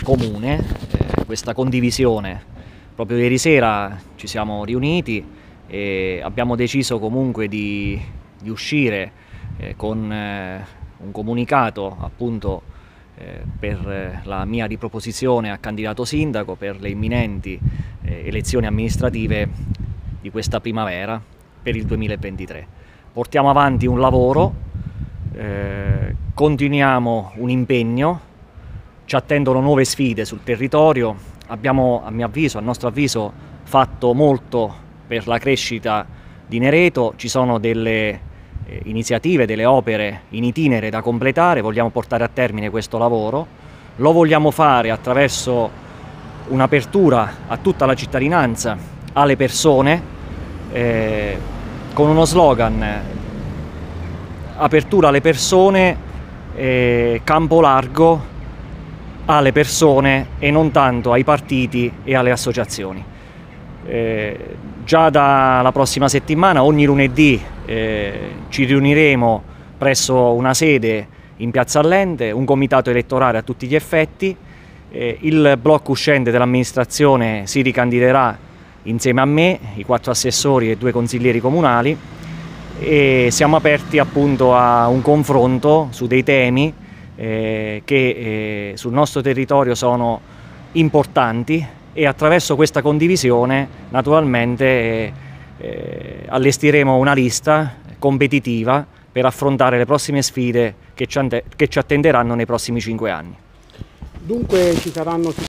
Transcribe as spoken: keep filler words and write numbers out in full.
comune, eh, questa condivisione. Proprio ieri sera ci siamo riuniti e abbiamo deciso comunque di, di uscire eh, con eh, un comunicato appunto eh, per la mia riproposizione a candidato sindaco per le imminenti eh, elezioni amministrative di questa primavera per il duemilaventitré. Portiamo avanti un lavoro, eh, continuiamo un impegno, ci attendono nuove sfide sul territorio. Abbiamo, a mio avviso, a nostro avviso, fatto molto per la crescita di Nereto, ci sono delle eh, iniziative, delle opere in itinere da completare, vogliamo portare a termine questo lavoro, lo vogliamo fare attraverso un'apertura a tutta la cittadinanza, alle persone, eh, con uno slogan: apertura alle persone, eh, campo largo alle persone e non tanto ai partiti e alle associazioni. Eh, già dalla prossima settimana, ogni lunedì, eh, ci riuniremo presso una sede in Piazza Allende, un comitato elettorale a tutti gli effetti, eh, il blocco uscente dell'amministrazione si ricandiderà insieme a me, i quattro assessori e due consiglieri comunali, e siamo aperti appunto a un confronto su dei temi eh, che eh, sul nostro territorio sono importanti, e attraverso questa condivisione naturalmente eh, eh, allestiremo una lista competitiva per affrontare le prossime sfide che ci, che ci attenderanno nei prossimi cinque anni. Dunque ci saranno